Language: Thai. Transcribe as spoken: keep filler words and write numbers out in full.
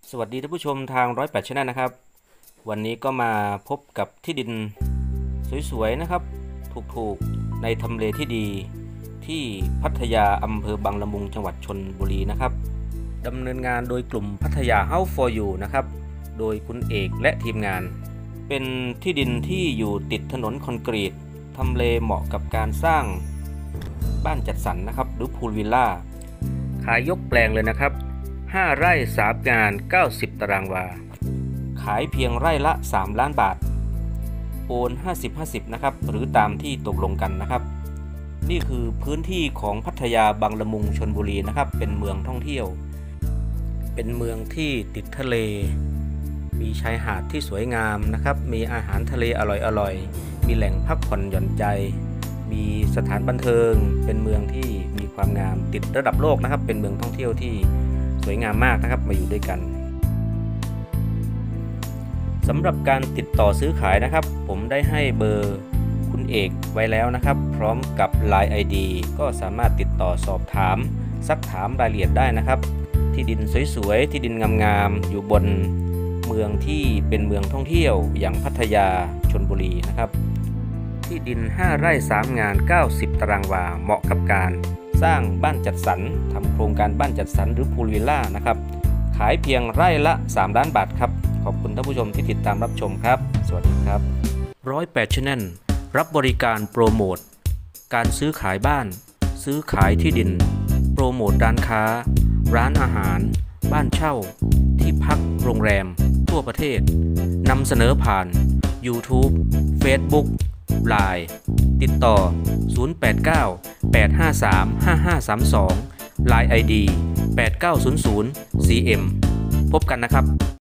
สวัสดีท่านผู้ชมทางร้อยแปดชแนลนะครับวันนี้ก็มาพบกับที่ดินสวยๆนะครับถูกๆในทำเลที่ดีที่พัทยาอำเภอบางละมุงจังหวัดชลบุรีนะครับดำเนินงานโดยกลุ่มพัทยา House for You นะครับโดยคุณเอกและทีมงานเป็นที่ดินที่อยู่ติดถนนคอนกรีตทำเลเหมาะกับการสร้างบ้านจัดสรรนะครับหรือพูลวิลล่าขายยกแปลงเลยนะครับห้าไร่สามงานเก้าสิบตารางวาขายเพียงไร่ละสามล้านบาทโอนห้าสิบ ห้าสิบนะครับหรือตามที่ตกลงกันนะครับนี่คือพื้นที่ของพัทยาบางละมุงชลบุรีนะครับเป็นเมืองท่องเที่ยวเป็นเมืองที่ติดทะเลมีชายหาดที่สวยงามนะครับมีอาหารทะเลอร่อยๆมีแหล่งพักผ่อนหย่อนใจมีสถานบันเทิงเป็นเมืองที่มีความงามติดระดับโลกนะครับเป็นเมืองท่องเที่ยวที่สวยงามมากนะครับมาอยู่ด้วยกันสำหรับการติดต่อซื้อขายนะครับผมได้ให้เบอร์คุณเอกไว้แล้วนะครับพร้อมกับ ไลน์ ไอ ดี ก็สามารถติดต่อสอบถามซักถามรายละเอียดได้นะครับที่ดินสวยๆที่ดินงามๆอยู่บนเมืองที่เป็นเมืองท่องเที่ยวอย่างพัทยาชลบุรีนะครับที่ดินห้าไร่สามงานเก้าสิบตารางวาเหมาะกับการสร้างบ้านจัดสรรทำโครงการบ้านจัดสรรหรือพูลวิลล่านะครับขายเพียงไร่ละสามล้านบาทครับขอบคุณท่านผู้ชมที่ติดตามรับชมครับสวัสดีครับร้อยแปด Channel รับบริการโปรโมทการซื้อขายบ้านซื้อขายที่ดินโปรโมทร้านค้าร้านอาหารบ้านเช่าที่พักโรงแรมทั่วประเทศนำเสนอผ่าน YouTube Facebook ไลน์ ติดต่อ ศูนย์ แปด เก้า แปด ห้า สาม ห้า ห้า สาม สอง ไลน์ ไอ ดี แปด เก้า ศูนย์ ศูนย์ ซี เอ็ม พบกันนะครับ